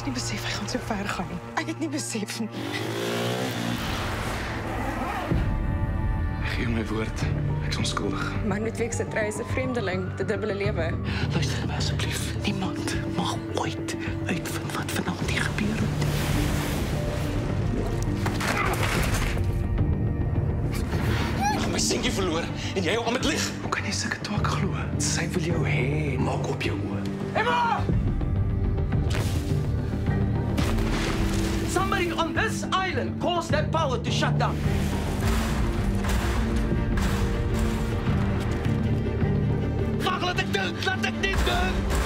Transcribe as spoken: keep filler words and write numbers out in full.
het nie besef, hy gaan so ver gaan nie. Ek het nie besef nie. Ek gee my woord, ek is onskuldig. Maar Ludwig se trou is 'n vreemdeling, 'n dubbele lewe. Luister my asseblief, niemand mag ooit uitvind wat vanaand hier gebeur het. Ek het my seentjie verloor en jy hou aan met lieg. Hoe kan jy sulke twak glo? Sy wil jou hê, maak op jou oë. Emma! Somebody on this island caused that power to shut down. Wag, laat ek dink, laat ek dit doen!